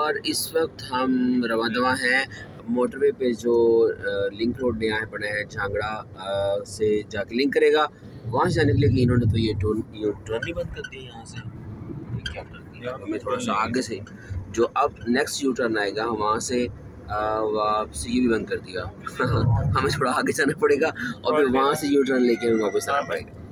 और इस वक्त हम रवां दवा हैं मोटरवे पे जो लिंक रोड नया है बना है झांगड़ा से जाके लिंक करेगा। वहाँ से जाने के लिए कि इन्होंने तो ये टर्न ही बंद कर दिया यहाँ से। क्या कर दिया हमें थोड़ा सा आगे से जो अब नेक्स्ट यू टर्न आएगा वहाँ से वापसी ये भी बंद कर दिया हमें थोड़ा आगे जाना पड़ेगा और फिर वहाँ से यू टर्न लेके हमें वापस आना पड़ेगा।